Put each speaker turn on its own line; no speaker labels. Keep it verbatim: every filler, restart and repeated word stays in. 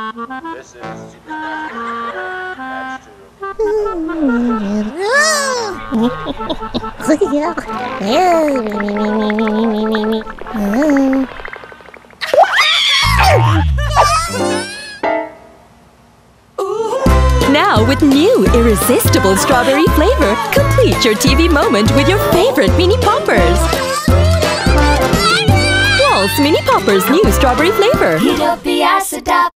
This is super That's
Now with new irresistible strawberry flavor, complete your T V moment with your favorite Mini Poppers. Waltz Mini Poppers new strawberry flavor.
Heat up the acid up.